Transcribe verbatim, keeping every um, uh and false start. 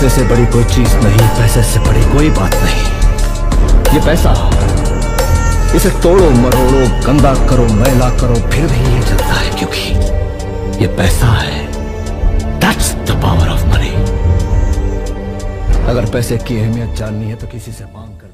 पैसे से बड़ी कोई चीज नहीं, पैसे से बड़ी कोई बात नहीं। ये पैसा, इसे तोड़ो मरोड़ो, गंदा करो मैला करो, फिर भी ये चलता है, क्योंकि ये पैसा है। That's the power of money। अगर पैसे की अहमियत जाननी है तो किसी से मांग कर